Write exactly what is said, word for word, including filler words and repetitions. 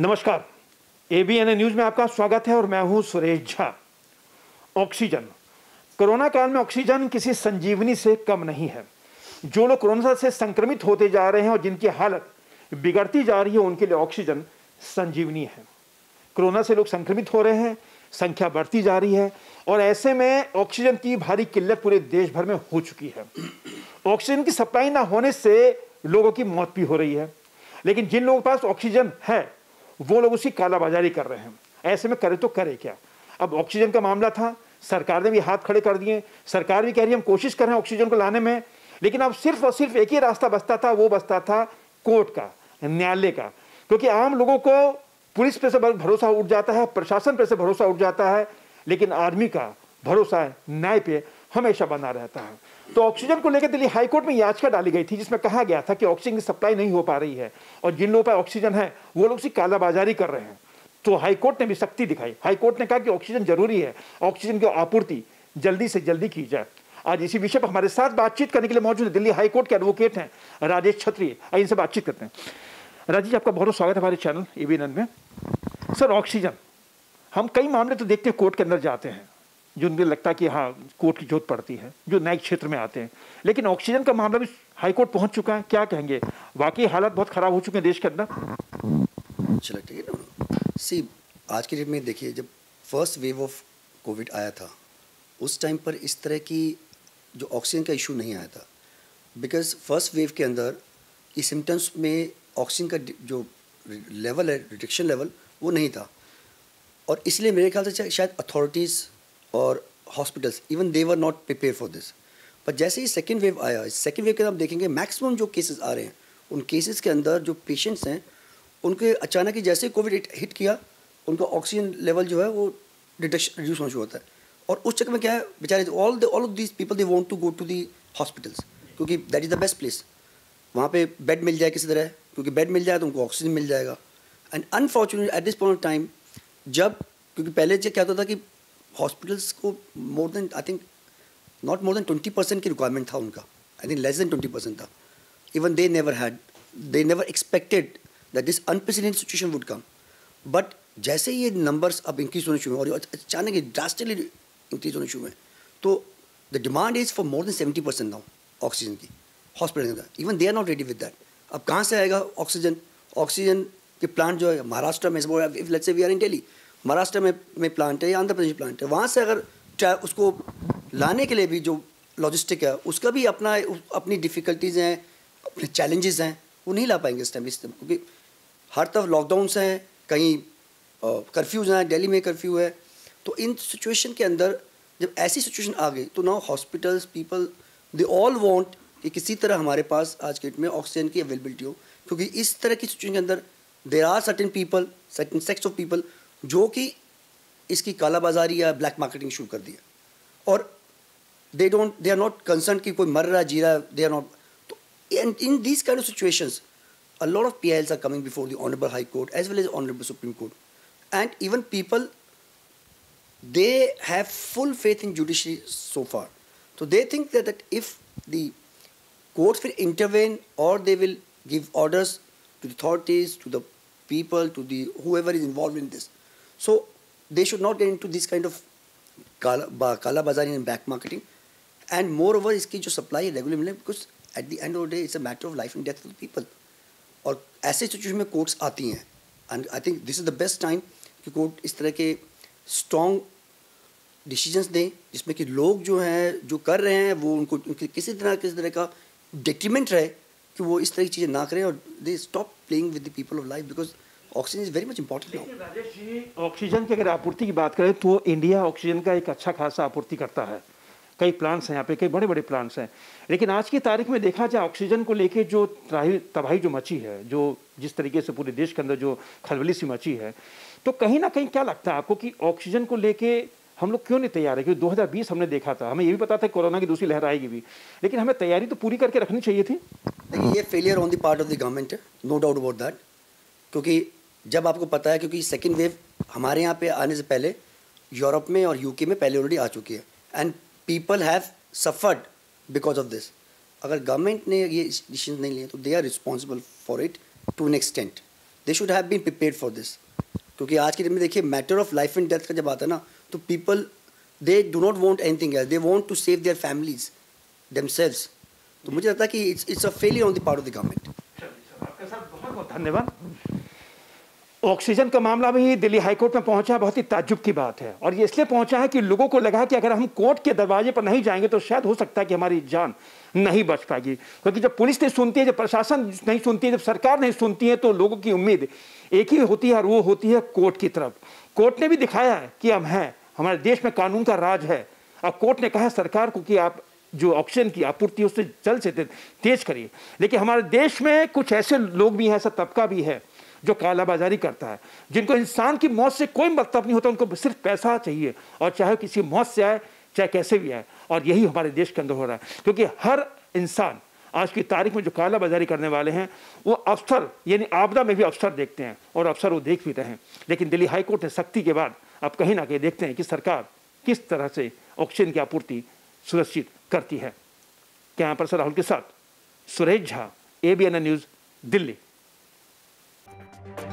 नमस्कार, ABN news में आपका स्वागत है और मैं हूं सुरेश झा। ऑक्सीजन, कोरोना काल में ऑक्सीजन किसी संजीवनी से कम नहीं है। जो लोग कोरोना से संक्रमित होते जा रहे हैं और जिनकी हालत बिगड़ती जा रही है, उनके लिए ऑक्सीजन संजीवनी है। कोरोना से लोग संक्रमित हो रहे हैं, संख्या बढ़ती जा रही है और ऐसे में ऑक्सीजन की भारी किल्लत पूरे देश भर में हो चुकी है। ऑक्सीजन की सप्लाई ना होने से लोगों की मौत भी हो रही है, लेकिन जिन लोगों के पास ऑक्सीजन है वो लोग उसकी कालाबाजारी कर रहे हैं। ऐसे में करे तो करे क्या। अब ऑक्सीजन का मामला था, सरकार ने भी हाथ खड़े कर दिए। सरकार भी कह रही है हम कोशिश कर रहे हैं ऑक्सीजन को लाने में, लेकिन अब सिर्फ और सिर्फ एक ही रास्ता बचता था, वो बचता था कोर्ट का, न्यायालय का। क्योंकि आम लोगों को पुलिस पे से भरोसा उठ जाता है, प्रशासन पे से भरोसा उठ जाता है, लेकिन आदमी का भरोसा न्याय पे हमेशा बना रहता है। तो ऑक्सीजन को लेकर दिल्ली हाईकोर्ट में याचिका डाली गई थी, जिसमें कहा गया था कि ऑक्सीजन की सप्लाई नहीं हो पा रही है और जिन लोगों पर ऑक्सीजन है वो लोग उसकी कालाबाजारी कर रहे हैं। तो हाईकोर्ट ने भी सख्ती दिखाई। हाईकोर्ट ने कहा कि ऑक्सीजन जरूरी है, ऑक्सीजन की आपूर्ति जल्दी से जल्दी की जाए। आज इसी विषय पर हमारे साथ बातचीत करने के लिए मौजूद है दिल्ली हाईकोर्ट के एडवोकेट हैं राजेश छत्री। आइए इनसे बातचीत करते हैं। राजेश जी, आपका बहुत बहुत स्वागत है हमारे चैनल एबीएन में। सर, ऑक्सीजन, हम कई मामले तो देखते हैं कोर्ट के अंदर जाते हैं जो उनको लगता है कि हाँ कोर्ट की जरूरत पड़ती है, जो न्यायिक क्षेत्र में आते हैं, लेकिन ऑक्सीजन का मामला भी हाई कोर्ट पहुंच चुका है। क्या कहेंगे, वाकई हालात बहुत खराब हो चुके हैं देश के अंदर? चलो ठीक है ना। सी, आज के डेट में देखिए, जब फर्स्ट वेव ऑफ कोविड आया था उस टाइम पर इस तरह की जो ऑक्सीजन का इशू नहीं आया था, बिकॉज फर्स्ट वेव के अंदर ये सिम्टम्स में ऑक्सीजन का जो लेवल है, डिटेक्शन लेवल, वो नहीं था। और इसलिए मेरे ख्याल से शायद अथॉरिटीज़ और hospitals even they were not prepare for this. पर जैसे ही सेकेंड वेव आया, सेकेंड वेव के अंदर आप देखेंगे मैक्सिमम जो केसेस आ रहे हैं, उन केसेस के अंदर जो पेशेंट्स हैं उनके अचानक ही जैसे कोविड हिट किया, उनका ऑक्सीजन लेवल जो है वो डिटेक्शन रिड्यूस होना शुरू होता है। और उस चक्कर में क्या है, बेचारे all the all of these people they want to go to the hospitals, क्योंकि that is the best place. वहाँ पे बेड मिल जाए किसी तरह, क्योंकि बेड मिल जाए तो उनको ऑक्सीजन मिल जाएगा। And unfortunately at this point of time, जब क्योंकि पहले जो क्या होता था कि हॉस्पिटल्स को more than I think not more than twenty percent की रिक्वायरमेंट था उनका, I think less than twenty percent था। Even they never had they never expected that this unprecedented situation would come. But जैसे ये numbers अब increase होने शुरू हुए और अचानक ये ड्रास्टिकली इंक्रीज होने शुरू हुए, तो the demand is for more than seventy percent now oxygen की हॉस्पिटल के अंदर। Even they are not ready with that. अब कहाँ से आएगा ऑक्सीजन? ऑक्सीजन के प्लांट जो है महाराष्ट्र में, if let's say we are in Delhi, Maharashtra में में प्लांट है या आंध्र प्रदेश प्लांट है, वहाँ से अगर उसको लाने के लिए भी जो लॉजिस्टिक है उसका भी अपना अपनी डिफ़िकल्टीज़ हैं, अपने चैलेंजेस हैं, वो नहीं ला पाएंगे इस टाइम इस टाइम क्योंकि हर तरफ लॉकडाउन्स हैं, कहीं कर्फ्यूज़ हैं, दिल्ली में कर्फ्यू है। तो इन सिचुएशन के अंदर जब ऐसी सिचुएशन आ गई तो now hospitals people they all want कि किसी तरह हमारे पास आज के डेट में ऑक्सीजन की अवेलेबिलिटी हो, क्योंकि इस तरह की सिचुएशन के अंदर there are certain people, certain sects of people जो कि इसकी कालाबाजारी या ब्लैक मार्केटिंग शुरू कर दी है। और they don't they are not concern कि कोई मर रहा जी रहा, दे आर नॉट। तो in these kind of situations a lot of P I Ls are coming before the Honorable High Court as well as Honorable Supreme Court, and even people, they have full faith in judiciary so far. So they think that, that if the courts will intervene or they will give orders to the authorities, to the people, to the whoever is involved in this, so they should not get into this kind of kala, ba, kala bazari and back marketing. And moreover, iski jo supply है regular मिले, because at the end of the day it's a matter of life and death for the people. और ऐसे situation में courts आती हैं, and I think this is the best time कि court इस तरह के स्ट्रॉन्ग डिसीजंस दें जिसमें कि लोग जो हैं जो कर रहे हैं वो उनको उनके किसी तरह किसी तरह का डिट्रीमेंट रहे कि वो इस तरह की चीज़ें ना करें और they stop playing with the people of life, because oxygen is very much important now. Rajesh ji, oxygen की अगर आपूर्ति की बात करें तो इंडिया ऑक्सीजन का एक अच्छा खासा आपूर्ति करता है। कई प्लांट्स हैं यहाँ पे, कई बड़े बड़े प्लांट्स हैं, लेकिन आज की तारीख में देखा जाए ऑक्सीजन को लेके जो तबाही जो मची है, जो जिस तरीके से पूरे देश के अंदर जो खलबली सी मची है, तो कहीं ना कहीं क्या लगता है आपको कि ऑक्सीजन को लेके हम लोग क्यों नहीं तैयार है? क्योंकि दो हज़ार बीस हमने देखा था, हमें ये भी पता था कोरोना की दूसरी लहर आएगी भी, लेकिन हमें तैयारी तो पूरी करके रखनी चाहिए थी। देखिए, ये failure on the part of the government है, नो डाउट अबाउट दैट। क्योंकि जब आपको पता है, क्योंकि सेकेंड वेव हमारे यहाँ पे आने से पहले यूरोप में और यूके में पहले ऑलरेडी आ चुकी है, and people have suffered because of this. अगर गवर्नमेंट ने ये डिसीजन नहीं लिए तो they are responsible for it to an extent. They should have been prepared for this, क्योंकि आज के दिन में देखिए matter of life and death का जब आता है ना, तो people they do not want anything else, they want to save their families themselves. तो मुझे लगता है कि it's it's a failure on the part of the government. आपके साथ बहुत बहुत धन्यवाद। ऑक्सीजन का मामला भी दिल्ली हाईकोर्ट में पहुंचा, बहुत ही ताज्जुब की बात है, और ये इसलिए पहुंचा है कि लोगों को लगा कि अगर हम कोर्ट के दरवाजे पर नहीं जाएंगे तो शायद हो सकता है कि हमारी जान नहीं बच पाएगी, क्योंकि जब पुलिस नहीं सुनती है, जब प्रशासन नहीं सुनती है, जब सरकार नहीं सुनती है, तो लोगों की उम्मीद एक ही होती है और वो होती है कोर्ट की तरफ। कोर्ट ने भी दिखाया है कि हम हैं, हमारे देश में कानून का राज है, और कोर्ट ने कहा सरकार को कि आप जो ऑक्सीजन की आपूर्ति उससे जल्द से तेज करिए। लेकिन हमारे देश में कुछ ऐसे लोग भी हैं, ऐसा तबका भी है जो कालाबाजारी करता है, जिनको इंसान की मौत से कोई मतलब नहीं होता, उनको सिर्फ पैसा चाहिए, और चाहे किसी मौत से आए चाहे कैसे भी आए। और यही हमारे देश के अंदर हो रहा है, क्योंकि हर इंसान आज की तारीख में जो कालाबाजारी करने वाले हैं वो अफसर यानी आपदा में भी अफसर देखते हैं, और अफसर वो देख भी रहे हैं। लेकिन दिल्ली हाईकोर्ट ने सख्ती के बाद अब कहीं ना कहीं देखते हैं कि सरकार किस तरह से ऑक्सीजन की आपूर्ति सुनिश्चित करती है। कैमरा पर्सन राहुल के साथ Suresh Jha, A B N news, Delhi.